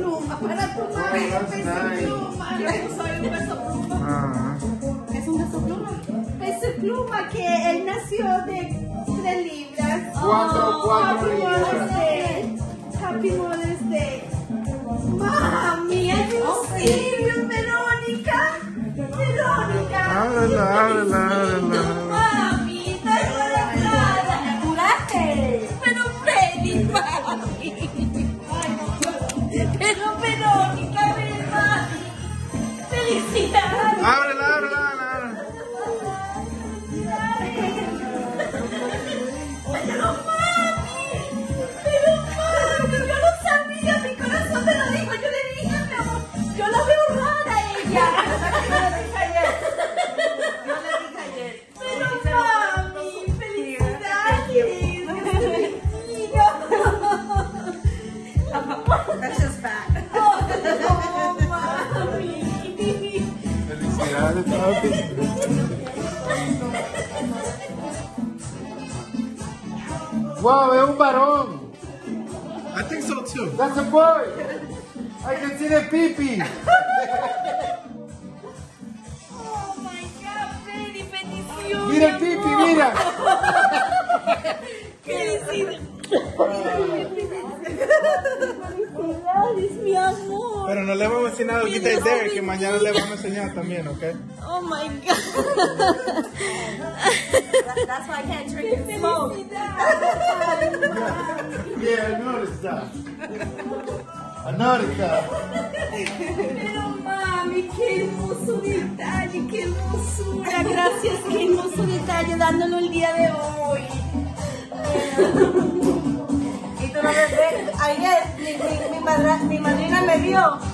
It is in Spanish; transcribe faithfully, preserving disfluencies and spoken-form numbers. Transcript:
pluma para tu mami. Oh, that's nice. Pluma. Yo soy un peso pluma. Ah. ¿Es un peso pluma? Peso pluma que él nació de tres libras. Cuatro, Oh, cuatro Happy libras. Mother's Day. Happy Mother's Day. Mami, es un Sirius, Verónica. Verónica. Ábrela, ábrela, ábrela. Mami, está embarazada. ¡Me curaste! Pero feliz, mami. Pero Verónica, ven, mami. Felicidades. Ábrela, ábrela, ábrela. Pero mami, pero mami, yo no sabía, mi corazón me lo dijo, yo le dije, mi amor, yo la veo rara a ella. Yo le dije ayer. Yo le dije ayer. Pero mami, felicidades. That's just bad. Oh, mami. Felicidades, papi. Wow, es un varón. I think so too. That's a boy. I can see the pee-pee. Oh my God, Freddy, bendición. Mira el pee-pee, mira. Felicidades. Felicidades, mi amor. Pero no le vamos a enseñar ahorita de Derek, que mañana le vamos a enseñar también, ¿ok? Oh my God. That- That's why I can't drink and smoke. Yeah, I noticed that. I noticed that. Pero mami, qué hermoso detalle, qué hermosura. Gracias, qué hermoso detalle dándolo el día de hoy. Y tú no me ves. Ayer mi, mi, mi, madra- mi madrina me vio